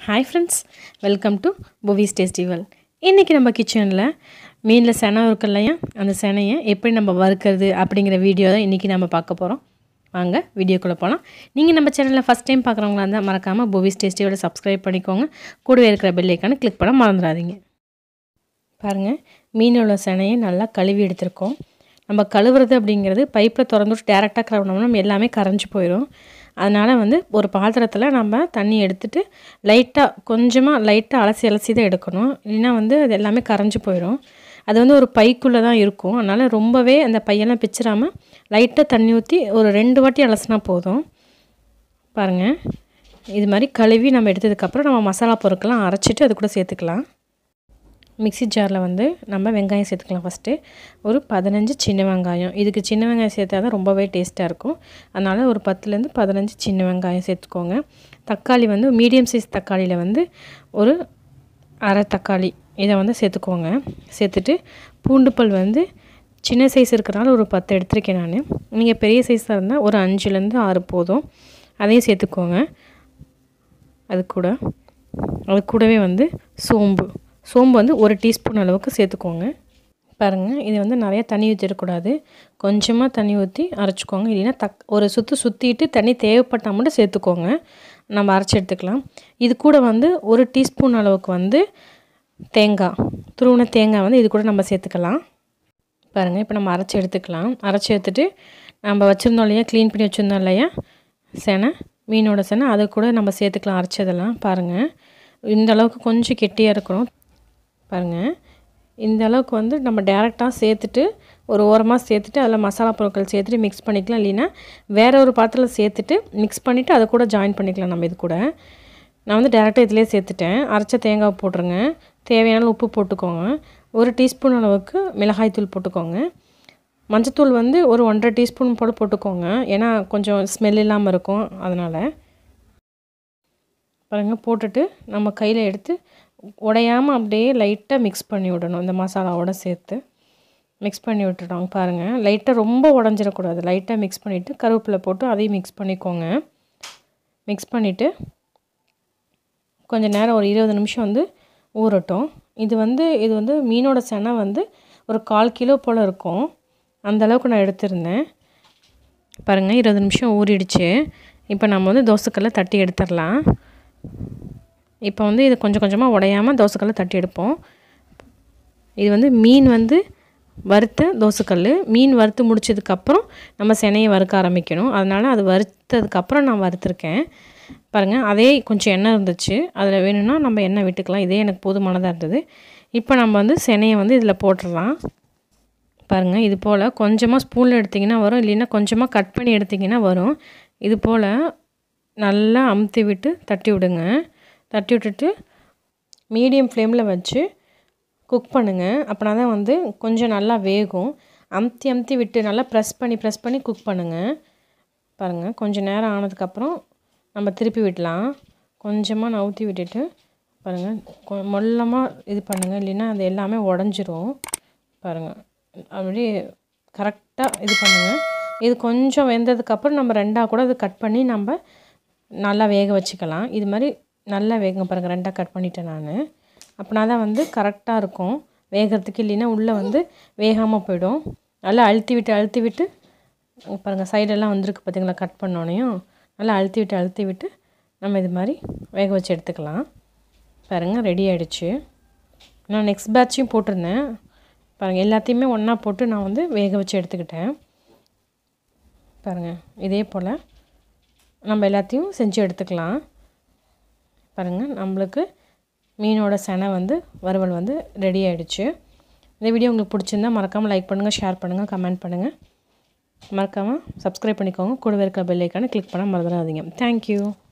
Hi friends, welcome to Buvis Tasty World. இன்னைக்கு நம்ம கிச்சன்ல மீன்ல சனை இருக்குல்லையா அந்த சனையை எப்படி நம்ம வறுக்கிறது அப்படிங்கற வீடியோ தான் இன்னைக்கு நம்ம பார்க்க போறோம். வாங்க வீடியோக்குள்ள போலாம். நீங்க நம்ம சேனலை ஃபர்ஸ்ட் டைம் பார்க்கறவங்களா இருந்தா மறக்காம Buvis Tasty World சப்ஸ்கிரைப் பண்ணிக்கோங்க. கூடவே இருக்கிற பெல் ஐகானை கிளிக் பண்ண மறந்துடாதீங்க. பாருங்க மீனோட சனையை நல்லா கழுவி எடுத்துறோம். நம்ம கழுவுறது அப்படிங்கிறது பைப்ல திறந்து டைரக்டா கழுவுனோம்னா எல்லாமே கரஞ்சு போயிடும். அதனால வந்து ஒரு பாத்திரத்துல நம்ம தண்ணி எடுத்துட்டு கொஞ்சமா லைட்டா அலசி தான் எடுக்கணும். இல்லனா வந்து அது எல்லாமே கரஞ்சு போயிடும். அது வந்து ஒரு பைக்குள்ள தான் இருக்கும். அதனால ரொம்பவே அந்த பையெல்லாம் பிச்சிராம லைட்டா தண்ணி ஊத்தி ஒரு 2 வாட்டி அலசினா போதும். பாருங்க இது மாதிரி கழுவி நம்ம எடுத்ததுக்கு அப்புறம் நம்ம மசாலா பொருட்கள்லாம் அரைச்சிட்டு அது கூட சேர்த்துக்கலாம். மிக்ஸி ஜார்ல வந்து நம்ம வெங்காயம் சேர்த்துக்கலாம் ஃபர்ஸ்ட். ஒரு 15 சின்ன வெங்காயம். இதுக்கு சின்ன வெங்காயம் சேர்த்தா தான் ரொம்பவே டேஸ்டா இருக்கும். அதனால ஒரு 10 ல இருந்து 15 சின்ன வெங்காயம் சேர்த்துக்கோங்க. தக்காளி வந்து மீடியம் சைஸ் தக்காளியில வந்து ஒரு அரை தக்காளி இத வந்து சேர்த்துக்கோங்க. சேர்த்துட்டு பூண்டு பல் வந்து சின்ன சைஸ் இருக்கறனால ஒரு 10 எடுத்துர்க்கேன் நான். நீங்க பெரிய சைஸா இருந்தா ஒரு 5 ல இருந்து 6 போதும். அதையும் சேர்த்துக்கோங்க. அது கூடவே வந்து சோம்பு வந்து 1 டீஸ்பூன் அளவுக்கு சேர்த்துக்கோங்க. பாருங்க இது வந்து நிறைய தண்ணி ஊத்திர கூடாது. கொஞ்சமா தண்ணி ஊத்தி அரைச்சுக்கோங்க. இல்லனா ஒரு சுத்திட்டு தண்ணி தேவைப்பட்டா மட்டும் சேர்த்துக்கோங்க. நம்ம அரைச்சு எடுத்துக்கலாம். இது கூட வந்து 1 டீஸ்பூன் அளவுக்கு வந்து துருவன தேங்காய் வந்து இது கூட நம்ம சேர்த்துக்கலாம். பாருங்க இப்போ நம்ம அரைச்சு எடுத்துக்கலாம். அரைச்சு எடுத்துட்டு நம்ம வச்சிருந்தோம் இல்லையா க்ளீன் பண்ணி வச்சிருந்தோம் இல்லையா மீனோட சனை அது கூட நம்ம சேர்த்துக்கலாம் அரைச்சதெல்லாம். பாருங்க இந்த அளவுக்கு கொஞ்சம் கெட்டியா இருக்கணும். பாருங்க இந்த அளவுக்கு வந்து நம்ம டைரக்டா சேர்த்துட்டு ஒரு ஓரமா சேர்த்துட்டு அதல மசாலா பொருட்கள் சேர்த்துட்டு mix பண்ணிக்கலாம். இல்லனா வேற ஒரு பாத்திரத்துல சேர்த்துட்டு mix பண்ணிட்டு அத கூட ஜாயின் பண்ணிக்கலாம் நம்ம இது கூட. நான் வந்து டைரக்டா இதிலே சேர்த்துட்டேன். அரைச்ச தேங்காய் போட்டுருங்க. தேவையான உப்பு போட்டுக்கோங்க. 1 டீஸ்பூன் அளவுக்கு மிளகாய் தூள் போட்டுக்கோங்க. மஞ்சள் தூள் வந்து ஒரு 1.5 டீஸ்பூன் போல போட்டுக்கோங்க. ஏனா கொஞ்சம் ஸ்மெல் இல்லாம இருக்கும் அதனால. பாருங்க போட்டுட்டு நம்ம கையில எடுத்து உடையாம அப்படியே லைட்டா mix பண்ணி விடணும். இந்த மசாலாவோட சேர்த்து mix பண்ணி விட்டுறோம். பாருங்க லைட்டா ரொம்ப உடைஞ்சிர கூடாது. லைட்டா mix பண்ணிட்டு கருவேப்பிலை போட்டு அதையும் mix பண்ணிக்கோங்க. mix பண்ணிட்டு கொஞ்ச நேரம் ஒரு 20 நிமிஷம் வந்து ஊறட்டும். இது வந்து மீனோட சனை வந்து ஒரு 1/4 கிலோ போல இருக்கும். அந்த அளவுக்கு நான் எடுத்துர்ந்தேன். பாருங்க 20 நிமிஷம் ஊறிடுச்சு. இப்போ நம்ம வந்து தோசைக்கல்ல தட்டி எடுத்துறலாம். இப்போ வந்து இது கொஞ்சமா உடையாம தோசைக்கல்ல தட்டி எடுப்போம். இது வந்து மீன் வந்து வறுத்த தோசைக்கல்லு. மீன் வறுத்து முடிச்சதுக்கு அப்புறம் நம்ம சனையை வறுக்க ஆரம்பிக்கணும். அதனால அது வறுத்ததுக்கு அப்புறம் நான் வறுத்துர்க்கேன். பாருங்க அதே கொஞ்சம் எண்ணெய் இருந்துச்சு. அதுல வேணும்னா நம்ம எண்ணெய் விட்டுக்கலாம். இதே எனக்கு போதுமானதா இருந்தது. இப்போ நம்ம வந்து சனையை வந்து இதல போட்டுறலாம். பாருங்க இது போல கொஞ்சமா ஸ்பூன்ல எடுத்தீங்கன்னா வரும். இல்லனா கொஞ்சமா கட் பண்ணி எடுத்தீங்கன்னா வரும். இது போல நல்லா அமுத்தி விட்டு தட்டி விடுங்க. தட்டி விட்டுட்டு மீடியம் ஃப்ளேம்ல வச்சு குக் பண்ணுங்க. அப்பனா தான் வந்து கொஞ்சம் நல்லா வேகும். அமுத்தி விட்டு நல்லா பிரஸ் பண்ணி குக் பண்ணுங்க. பாருங்க கொஞ்ச நேரம் ஆனதுக்கு அப்புறம் நம்ம திருப்பி விடலாம். கொஞ்சமா நவுத்தி விட்டுட்டு பாருங்க மொல்லமா இது பண்ணுங்க. இல்லனா அது எல்லாமே உடைஞ்சிரும். பாருங்க அப்படியே கரெக்ட்டா இது பண்ணுங்க. இது கொஞ்சம் வெந்ததுக்கு அப்புறம் நம்ம ரெண்டா கூட அது கட் பண்ணி நம்ம நல்லா வேக வச்சுக்கலாம். இது மாதிரி நல்லா வேகுங்க பாருங்க. ரெண்டா கட் பண்ணிட்டேன் நானு. அப்பனா தான் வந்து கரெக்ட்டா இருக்கும். வேகிறதுக்கு இல்லனா உள்ள வந்து வேகாம போய்டும். நல்லா அழுத்தி விட்டு பாருங்க சைடு எல்லாம் வந்திருக்கு பாத்தீங்களா கட் பண்ணோனேயும். நல்லா அழுத்தி விட்டு நம்ம இது மாதிரி வேக வச்சு எடுத்துக்கலாம். பாருங்க ரெடி ஆயிடுச்சு. நான் நெக்ஸ்ட் பேட்சும் போட்டுறேன். பாருங்க எல்லாத்தையுமே ஒண்ணா போட்டு நான் வந்து வேக வச்சு எடுத்துக்கிட்டேன். பாருங்க இதே போல நம்ம எல்லாத்தையும் செஞ்சு எடுத்துக்கலாம். பாருங்க நமக்கு மீனோட சனை வந்து வறுவல் வந்து ரெடி ஆயிடுச்சு. இந்த வீடியோ உங்களுக்கு பிடிச்சிருந்தா மறக்காம லைக் பண்ணுங்க, ஷேர் பண்ணுங்க, கமெண்ட் பண்ணுங்க. மறக்காம சப்ஸ்கிரைப் பண்ணிக்கோங்க. கூடவே இருக்கிற பெல் ஐகானை கிளிக் பண்ண மறந்துடாதீங்க. Thank you.